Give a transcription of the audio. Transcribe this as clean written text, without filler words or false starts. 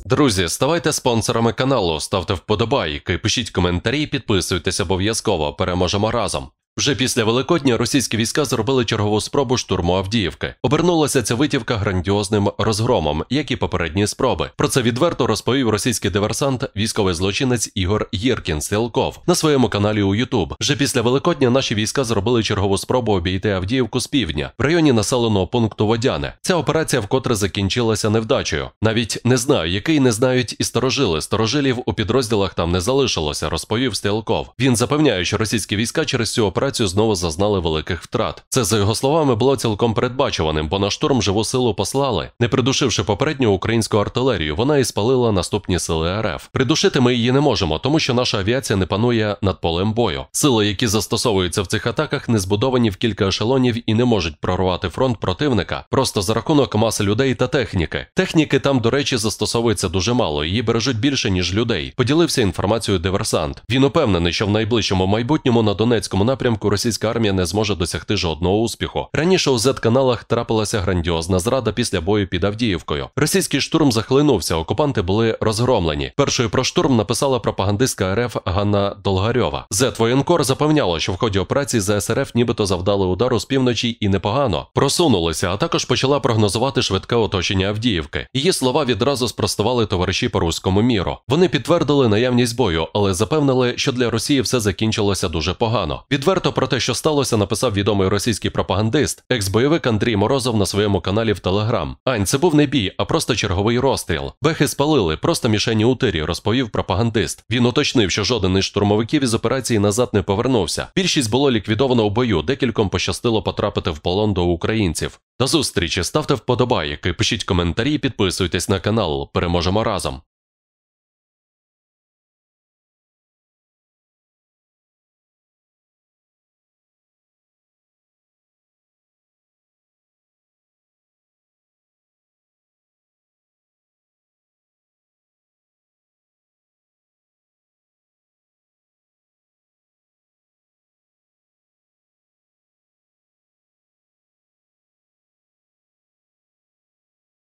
Друзі, ставайте спонсорами каналу, ставте вподобайки, пишіть коментарі, підписуйтесь обов'язково, переможемо разом. Вже після Великодня російські війська зробили чергову спробу штурму Авдіївки. Обернулася ця витівка грандіозним розгромом, як і попередні спроби. Про це відверто розповів російський диверсант, військовий злочинець Ігор Єркін-Стрєлков на своєму каналі у YouTube. Вже після Великодня наші війська зробили чергову спробу обійти Авдіївку з півдня, в районі населеного пункту Водяне. Ця операція вкотре закінчилася невдачею. Навіть не знаю, який не знають і старожили. Старожилів у підрозділах там не залишилося, розповів Стрєлков. Він запевняє, що російські війська через цю операцію знову зазнали великих втрат. Це, за його словами, було цілком передбачуваним, бо на штурм живу силу послали. Не придушивши попередню українську артилерію, вона і спалила наступні сили РФ. Придушити ми її не можемо, тому що наша авіація не панує над полем бою. Сили, які застосовуються в цих атаках, не збудовані в кілька ешелонів і не можуть прорвати фронт противника просто за рахунок маси людей та техніки. Техніки там, до речі, застосовується дуже мало, її бережуть більше, ніж людей. Поділився інформацією диверсант. Він упевнений, що в найближчому майбутньому на Донецькому напрямку російська армія не зможе досягти жодного успіху. Раніше у Z-каналах трапилася грандіозна зрада після бою під Авдіївкою. Російський штурм захлинувся, окупанти були розгромлені. Першою про штурм написала пропагандистка РФ Ганна Долгарьова. Z-воєнкор запевняло, що в ході операції ЗСРФ нібито завдали удару з півночі і непогано просунулися, а також почала прогнозувати швидке оточення Авдіївки. Її слова відразу спростували товариші по руському міру. Вони підтвердили наявність бою, але запевнили, що для Росії все закінчилося дуже погано. Відверто про те, що сталося, написав відомий російський пропагандист, екс-бойовик Андрій Морозов на своєму каналі в Телеграм. «Ань, це був не бій, а просто черговий розстріл. Бехи спалили, просто мішені у тирі», розповів пропагандист. Він уточнив, що жоден із штурмовиків із операції назад не повернувся. Більшість було ліквідовано у бою, декільком пощастило потрапити в полон до українців. До зустрічі, ставте вподобайки, пишіть коментарі, підписуйтесь на канал. Переможемо разом.